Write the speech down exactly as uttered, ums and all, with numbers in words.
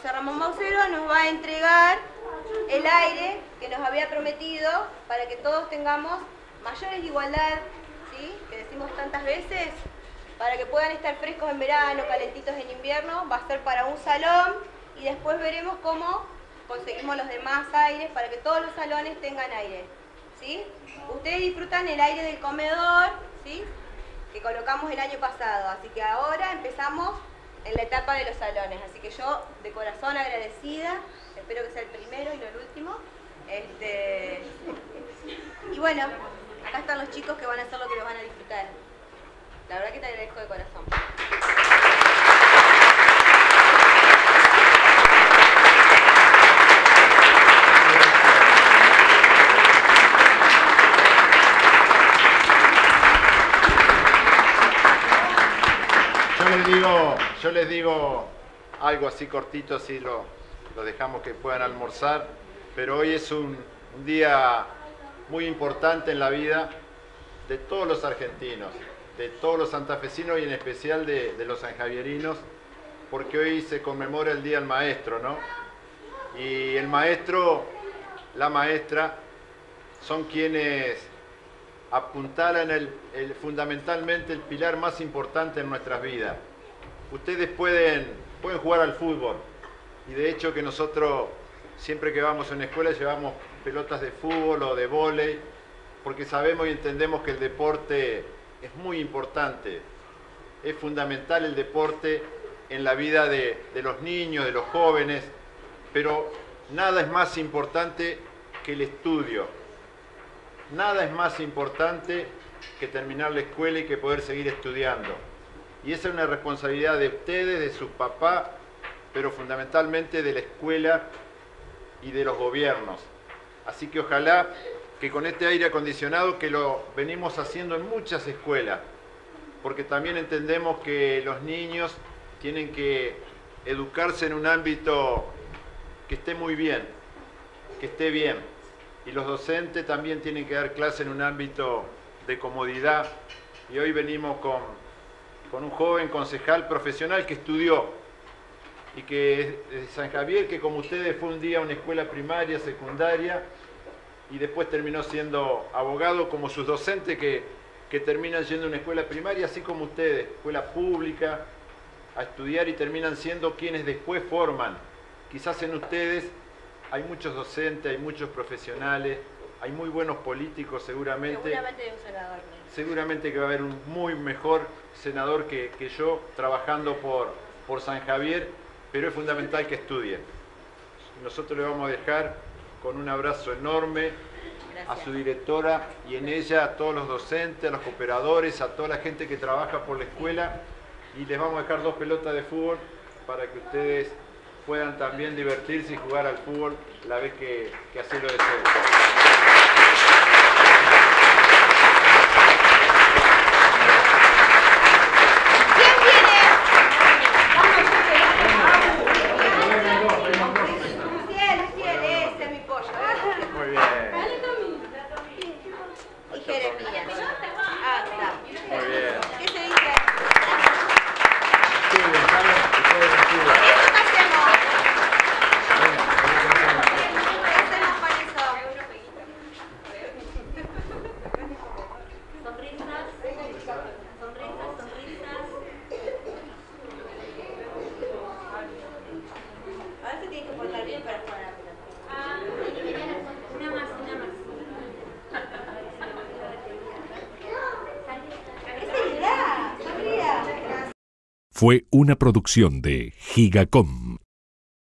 José Ramón Mausero nos va a entregar el aire que nos había prometido para que todos tengamos mayores igualdad, ¿sí? Que decimos tantas veces, para que puedan estar frescos en verano, calentitos en invierno. Va a ser para un salón y después veremos cómo conseguimos los demás aires para que todos los salones tengan aire, ¿sí? Ustedes disfrutan el aire del comedor, ¿sí? Que colocamos el año pasado, así que ahora empezamos en la etapa de los salones, así que yo de corazón agradecida, espero que sea el primero y no el último. Este... Y bueno, acá están los chicos que van a hacer lo que los van a disfrutar. La verdad que te agradezco de corazón. Yo les digo, yo les digo algo así cortito, así lo, lo dejamos que puedan almorzar, pero hoy es un, un día muy importante en la vida de todos los argentinos, de todos los santafesinos y en especial de, de los sanjavierinos, porque hoy se conmemora el Día del Maestro, ¿no? Y el maestro, la maestra, son quienes apuntalan el, el, fundamentalmente el pilar más importante en nuestras vidas. Ustedes pueden, pueden jugar al fútbol, y de hecho que nosotros siempre que vamos a una escuela llevamos pelotas de fútbol o de vóley, porque sabemos y entendemos que el deporte es muy importante, es fundamental el deporte en la vida de, de los niños, de los jóvenes, pero nada es más importante que el estudio. Nada es más importante que terminar la escuela y que poder seguir estudiando. Y esa es una responsabilidad de ustedes, de sus papás, pero fundamentalmente de la escuela y de los gobiernos. Así que ojalá que con este aire acondicionado, que lo venimos haciendo en muchas escuelas, porque también entendemos que los niños tienen que educarse en un ámbito que esté muy bien, que esté bien. Y los docentes también tienen que dar clase en un ámbito de comodidad. Y hoy venimos con, con un joven concejal profesional que estudió y que es de San Javier, que como ustedes fue un día a una escuela primaria, secundaria, y después terminó siendo abogado, como sus docentes que, que terminan yendo a una escuela primaria, así como ustedes, escuela pública, a estudiar y terminan siendo quienes después forman. Quizás en ustedes hay muchos docentes, hay muchos profesionales, hay muy buenos políticos seguramente. Seguramente hay un senador. Seguramente que va a haber un muy mejor senador que, que yo trabajando por, por San Javier, pero es fundamental que estudien. Nosotros le vamos a dejar con un abrazo enorme. Gracias. A su directora y en ella a todos los docentes, a los cooperadores, a toda la gente que trabaja por la escuela, y les vamos a dejar dos pelotas de fútbol para que ustedes puedan también divertirse y jugar al fútbol la vez que, que así lo deseen. Fue una producción de Gigacom.